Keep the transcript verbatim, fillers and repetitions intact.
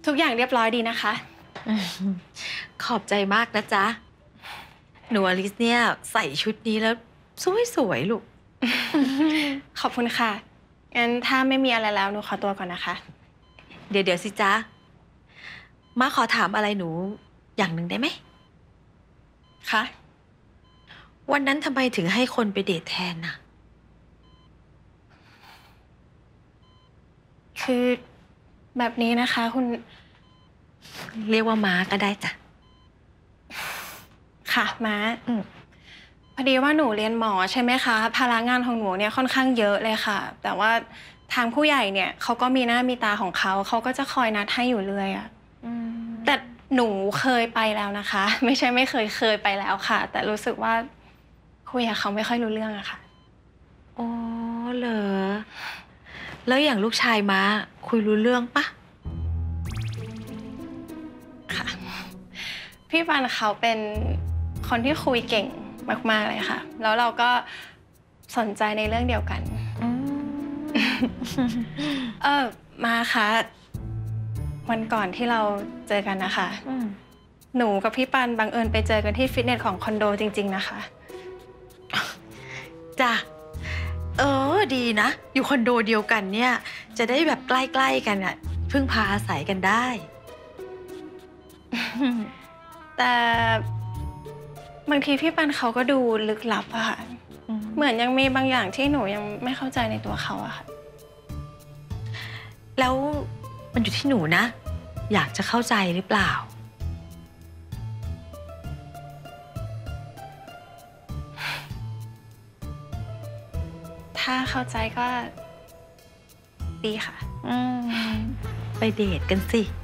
ทุกอย่างเรียบร้อยดีนะคะขอบใจมากนะจ๊ะหนูอลิสเนี่ยใส่ชุดนี้แล้วสวยๆลูกขอบคุณค่ะงั้นถ้าไม่มีอะไรแล้วหนูขอตัวก่อนนะคะเดี๋ยวเดี๋ยวสิจ๊ะมาขอถามอะไรหนูอย่างหนึ่งได้ไหมคะวันนั้นทำไมถึงให้คนไปเดทแทนน่ะคือแบบนี้นะคะคุณเรียกว่าม้าก็ได้จ้ะค่ะม้าพอดีว่าหนูเรียนหมอใช่ไหมคะภาระงานของหนูเนี่ยค่อนข้างเยอะเลยค่ะแต่ว่าทางผู้ใหญ่เนี่ยเขาก็มีหน้ามีตาของเขาเขาก็จะคอยนัดให้อยู่เรื่อยอะแต่หนูเคยไปแล้วนะคะไม่ใช่ไม่เคยเคยไปแล้วค่ะแต่รู้สึกว่าคุยกับเขาไม่ค่อยรู้เรื่องอะค่ะอ๋อเหรอแล้วอย่างลูกชายม้าคุยรู้เรื่องปะค่ะพี่ปันเขาเป็นคนที่คุยเก่งมากๆเลยค่ะแล้วเราก็สนใจในเรื่องเดียวกันเออมาค่ะวันก่อนที่เราเจอกันนะคะหนูกับพี่ปันบังเอิญไปเจอกันที่ฟิตเนสของคอนโดจริงๆนะคะจ้ะเออดีนะอยู่คอนโดเดียวกันเนี่ยจะได้แบบใกล้ๆกันอ่ะพึ่งพาอาศัยกันได้แต่บางทีพี่ปันเขาก็ดูลึกลับอะค่ะเหมือนยังมีบางอย่างที่หนูยังไม่เข้าใจในตัวเขาอะค่ะแล้วมันอยู่ที่หนูนะอยากจะเข้าใจหรือเปล่าถ้าเข้าใจก็ดีค่ะไปเดทกันสิ